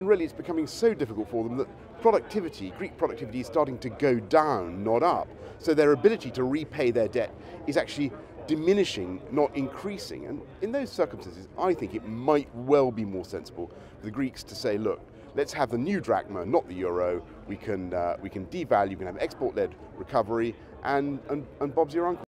Really, it's becoming so difficult for them that Greek productivity is starting to go down, not up. So their ability to repay their debt is actually diminishing, not increasing. And in those circumstances, I think it might well be more sensible for the Greeks to say, look, let's have the new drachma, not the euro. We can devalue, we can have export-led recovery, and Bob's your uncle.